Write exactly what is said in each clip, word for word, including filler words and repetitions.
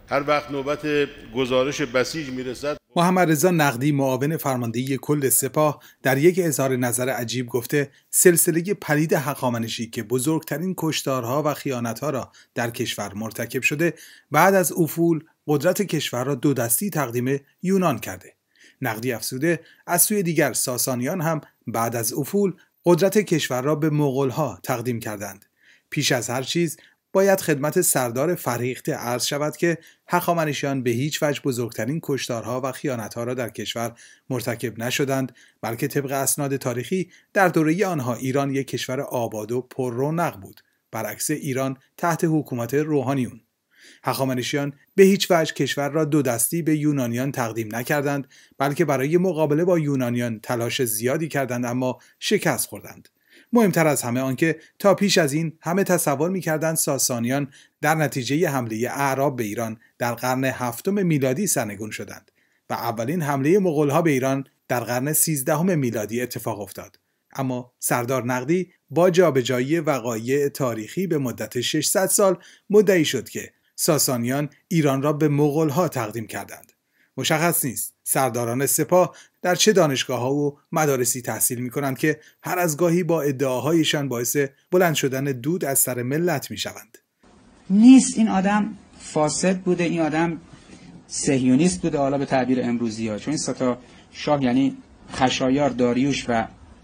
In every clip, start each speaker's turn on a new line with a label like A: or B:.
A: هر وقت نوبت گزارش بسیج میرسد.
B: محمد رضا نقدی معاون فرماندهی کل سپاه در یک اظهار نظر عجیب گفته سلسله پلید هخامنشی که بزرگترین کشتارها و خیانتها را در کشور مرتکب شده بعد از افول قدرت کشور را دو دستی تقدیم یونان کرده. نقدی افزوده از سوی دیگر ساسانیان هم بعد از افول قدرت کشور را به مغول‌ها تقدیم کردند. پیش از هر چیز باید خدمت سردار فرهیخته عرض شود که هخامنشیان به هیچ وجه بزرگترین کشتارها و خیانتها را در کشور مرتکب نشدند، بلکه طبق اسناد تاریخی در دوره آنها ایران یک کشور آباد و پر رونق بود، برعکس ایران تحت حکومت روحانیون. هخامنشیان به هیچ وجه کشور را دو دستی به یونانیان تقدیم نکردند، بلکه برای مقابله با یونانیان تلاش زیادی کردند اما شکست خوردند. مهمتر از همه آنکه تا پیش از این همه تصور می‌کردند ساسانیان در نتیجه حمله اعراب به ایران در قرن هفتم میلادی سرنگون شدند و اولین حمله مغول‌ها به ایران در قرن سیزدهم میلادی اتفاق افتاد. اما سردار نقدی با جابجایی وقایع تاریخی به مدت ششصد سال مدعی شد که ساسانیان ایران را به مغول‌ها تقدیم کردند. مشخص نیست سرداران سپاه در چه دانشگاه‌ها و مدارسی تحصیل می‌کنند که هر از گاهی با ادعاهایشان باعث بلند شدن دود از سر ملت می‌شوند.
C: نیست این آدم فاسد بوده، این آدم صهیونیست بوده، حالا به تعبیر امروزی‌ها، چون این سه تا شاه یعنی خشایار، داریوش و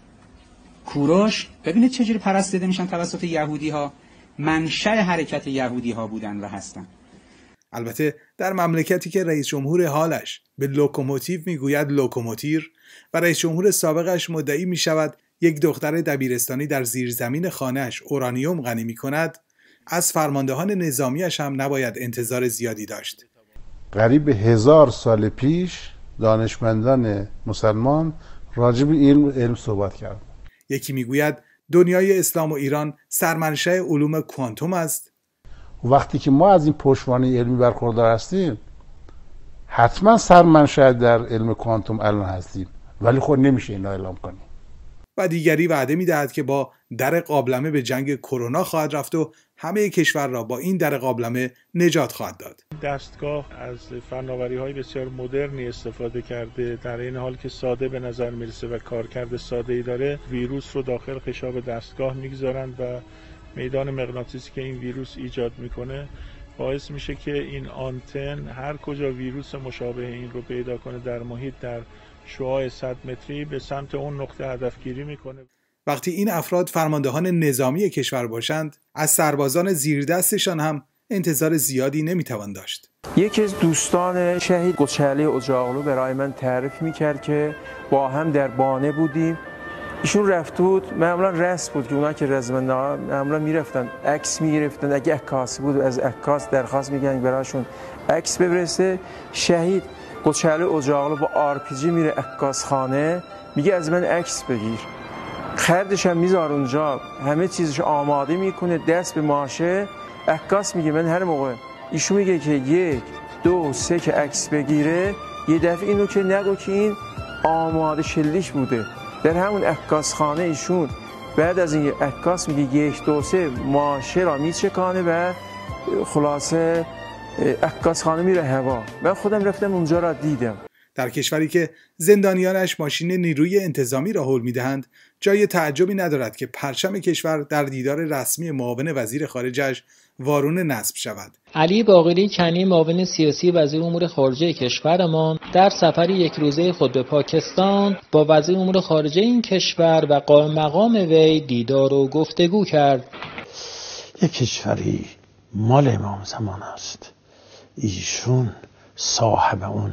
C: کوروش ببینید چجوری پرستیده میشن توسط یهودی‌ها، منشأ حرکت یهودی‌ها بودن و هستن.
B: البته در مملکتی که رئیس جمهور حالش به لوکوموتیو میگوید لوکوموتیر و رئیس جمهور سابقش مدعی می شود یک دختر دبیرستانی در زیرزمین خانه‌اش اورانیوم غنی می کند، از فرماندهان نظامیش هم نباید انتظار زیادی داشت.
D: قریب هزار سال پیش دانشمندان مسلمان راجع به علم علم صحبت کردند.
B: یکی میگوید دنیای اسلام و ایران سرمنشأ علوم کوانتوم است.
D: وقتی که ما از این پشتوانه علمی برخوردار هستیم حتما سرمنشأ در علم کوانتوم الان هستیم، ولی خود نمیشه اینا اعلام کنیم.
B: و دیگری وعده میدهد که با در قابلمه به جنگ کرونا خواهد رفت و همه کشور را با این در قابلمه نجات خواهد داد.
E: دستگاه از فناوری‌های بسیار مدرنی استفاده کرده، در این حال که ساده به نظر میرسه و کارکرد ساده‌ای داره، ویروس رو داخل خشاب دستگاه میگذارند و میدان مغناطیسی که این ویروس ایجاد میکنه باعث میشه که این آنتن هر کجا ویروس مشابه این رو پیدا کنه در محیط در شعاع صد متری به سمت اون نقطه هدفگیری میکنه.
B: وقتی این افراد فرماندهان نظامی کشور باشند، از سربازان زیردستشان هم انتظار زیادی نمیتوان داشت.
F: یکی از دوستان شهید قچلی اجاقلو برای من تعریف میکرد که با هم در بانه بودیم. ایشون رفت بود، معمولا رسم بود که اونا که رزمنده ها معمولا میرفتن عکس میگرفتن، اگه عکاسی بود از عکاس درخواست میگن براشون عکس بفرسته. شهید قچلی اجاقلو با آر پی جی میره عکاس خانه، میگه از من عکس بگیر، خردش هم میذاره اونجا، همه چیزش آماده میکنه، دست به ماشه. عکاس میگه من هر موقع ایشون میگه که یک دو سه که عکس بگیره، یه دفعه اینو که نگو که این آماده شلیش بوده. در همون عکاس خانه ایشون بعد از این عکاس میگه یک دو سه ماشه را میچکانه و خلاصه عکاس خانه میره هوا. من خودم رفتم اونجا را دیدم.
B: در کشوری که زندانیانش ماشین نیروی انتظامی را حول میدهند، جای تعجبی ندارد که پرچم کشور در دیدار رسمی معاون وزیر خارجش وارونه نصب شود.
G: علی باقری کنی معاون سیاسی وزیر امور خارجه کشورمان در سفر یک روزه خود به پاکستان با وزیر امور خارجه این کشور و قائم مقام وی دیدار و گفتگو کرد.
H: یک کشوری مال امام زمان است، ایشون صاحب اون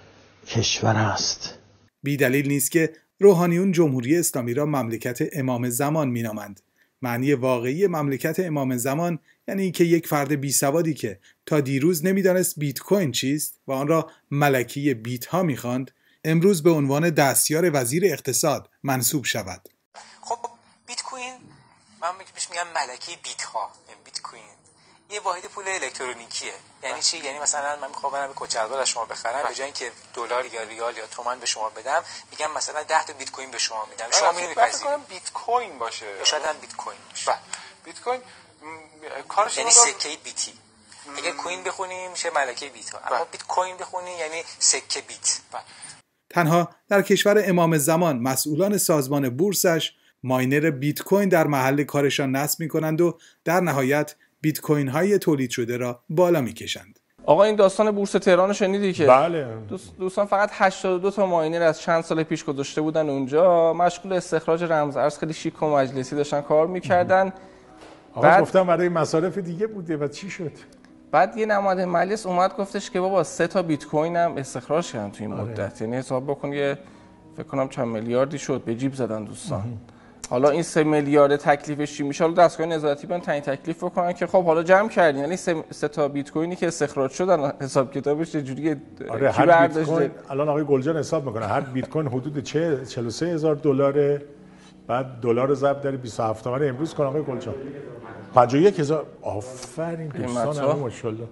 H: کشور است.
B: بی دلیل نیست که روحانیون جمهوری اسلامی را مملکت امام زمان مینامند. معنی واقعی مملکت امام زمان یعنی که یک فرد بی سوادی که تا دیروز نمیدانست بیت کوین چیست و آن را ملکی بیت ها میخواند، امروز به عنوان دستیار وزیر اقتصاد منصوب شود.
I: خب بیت کوین، من بهش میگم ملکی بیت ها. بیت کوین یه واحد پول الکترونیکیه. یعنی چی؟ یعنی مثلا من میخوام برم به کچلوار از شما بخرم، به جای اینکه دلار یا ریال یا تومان به شما بدم، میگم مثلا ده تا بیت کوین به شما میدم. شما میرید میپذیرید. فکر کنم بیت کوین باشه. شاید هم بیت کوین باشه. بیت کوین کارش یعنی سکه بیتی. اگر کوین بخونیم میشه ملکه بیت ها، اما بیت کوین بخونیم یعنی سکه بیت.
B: تنها در کشور امام زمان مسئولان سازمان بورسش ماینر بیت کوین در محل کارشان نصب می‌کنند و در نهایت بیت کوین های تولید شده را بالا می‌کشند.
J: آقا این داستان بورس تهران رو شنیدی که
E: بله
J: دوست دوستان فقط هشتاد و دو تا ماینر از چند سال پیش گذاشته بودن اونجا، مشغول استخراج رمز ارز خیلی شیک و مجلسی داشتن کار می‌کردن.
E: آقا بعد گفتم برای مصارف دیگه بوده و چی شد؟
J: بعد یه نماینده مجلس اومد گفتش که بابا سه تا بیت کوین هم استخراج کردن تو این مدت، یعنی حساب بکن یه فکر کنم چند میلیاردی شد به جیب زدن دوستان. حالا این سه میلیارد تکلیفش چی میشه؟ حالا دستگاه نظارتی بیان تعیین تکلیف بکنن که خب حالا جمع کردین، یعنی سه, سه تا بیت کوینی که استخراج شدن حساب کتابش چه جوریه؟
E: آره هر بیت کوین الان آقای گلجان حساب میکنه هر بیت کوین حدود چهل و سه هزار دلاره، بعد دلار ضرب در بیست و هفت تومن امروز کن آقای گلجان پنجاه و یک هزار. آفرین دوستان همه ماشاءالله.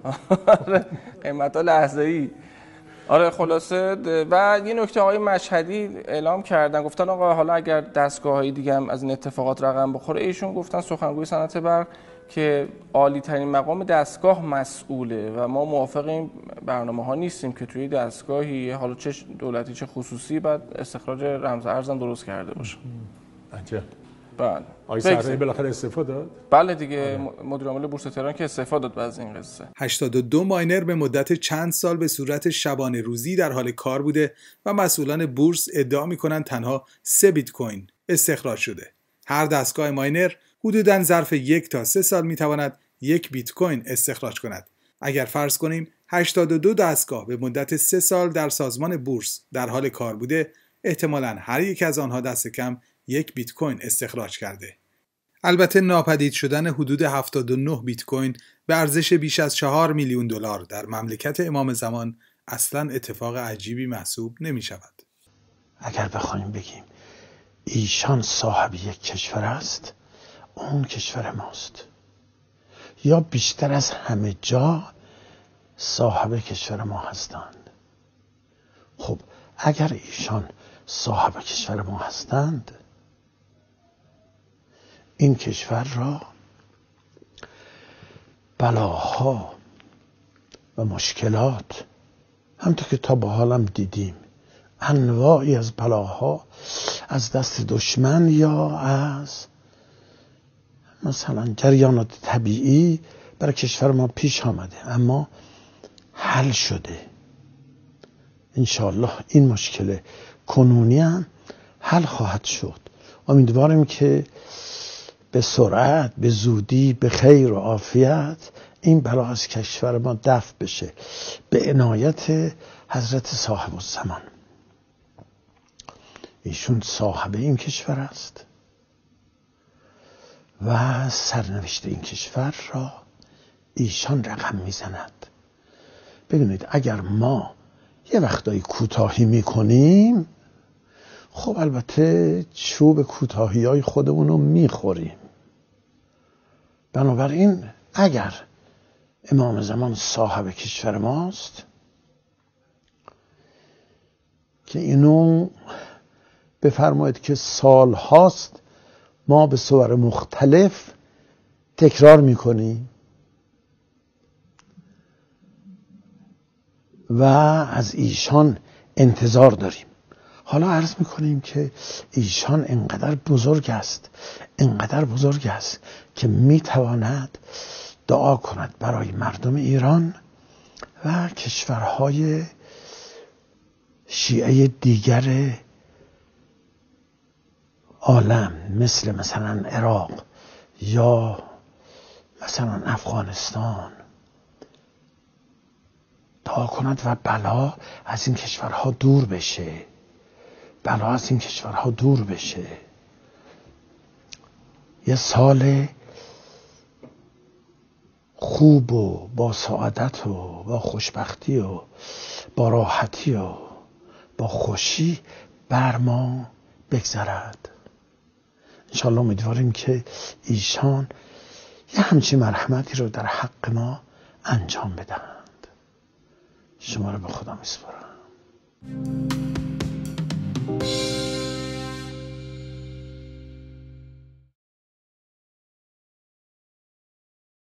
J: قیمتا لحظه‌ای. آره خلاصه و یه نکته آقای مشهدی اعلام کردن، گفتن آقا حالا اگر دستگاه‌های دیگه هم از این اتفاقات رقم بخوره، ایشون گفتن سخنگوی صنعت برق که عالی ترین مقام دستگاه مسئوله و ما موافق این برنامه‌ها نیستیم که توی دستگاهی حالا چه دولتی چه خصوصی بعد استخراج رمز ارز هم درست کرده باشه.
E: عجب.
J: بله.
E: آقای سرایی بالاخره استعفا داد؟
J: بله دیگه مدیر عامل بورس تهران که استعفا داد بعد از این قصه.
B: هشتاد و دو ماینر به مدت چند سال به صورت شبانه روزی در حال کار بوده و مسئولان بورس ادعا می‌کنند تنها سه بیت کوین استخراج شده. هر دستگاه ماینر حدوداً ظرف یک تا سه سال می‌تواند یک بیت کوین استخراج کند. اگر فرض کنیم هشتاد و دو دستگاه به مدت سه سال در سازمان بورس در حال کار بوده، احتمالاً هر یک از آنها دست کم یک بیت کوین استخراج کرده. البته ناپدید شدن حدود هفتاد و نه بیت کوین به ارزش بیش از چهار میلیون دلار در مملکت امام زمان اصلاً اتفاق عجیبی محسوب نمی شود.
H: اگر بخوایم بگیم ایشان صاحب یک کشور است، اون کشور ماست، یا بیشتر از همه جا صاحب کشور ما هستند. خب اگر ایشان صاحب کشور ما هستند، این کشور را بلاها و مشکلات همونطور که تا به حالم دیدیم انواعی از بلاها از دست دشمن یا از مثلا جریانات طبیعی برای کشور ما پیش آمده، اما حل شده. انشاءالله این مشکل کنونی هم حل خواهد شد. امیدواریم که به سرعت، به زودی، به خیر و عافیت این بلا از کشور ما دفع بشه به عنایت حضرت صاحب الزمان. ایشون صاحب این کشور است و سرنوشت این کشور را ایشان رقم میزند. ببینید اگر ما یه وقتایی کوتاهی میکنیم، خب البته چوب کوتاهی های خودمون رو میخوریم. بنابراین اگر امام زمان صاحب کشور ماست که اینو بفرمایید که سال هاست ما به صور مختلف تکرار میکنیم و از ایشان انتظار داریم. حالا عرض میکنیم که ایشان انقدر بزرگ است، انقدر بزرگ است که میتواند دعا کند برای مردم ایران و کشورهای شیعه دیگر عالم مثل مثلا عراق یا مثلا افغانستان دعا کند و بلا از این کشورها دور بشه، بلا از این کشورها دور بشه. یه سال خوب و با سعادت و با خوشبختی و با راحتی و با خوشی بر ما بگذرد. انشاءالله امیدواریم که ایشان یه همچین مرحمتی رو در حق ما انجام بدهند. شما رو به خدا میسپارم.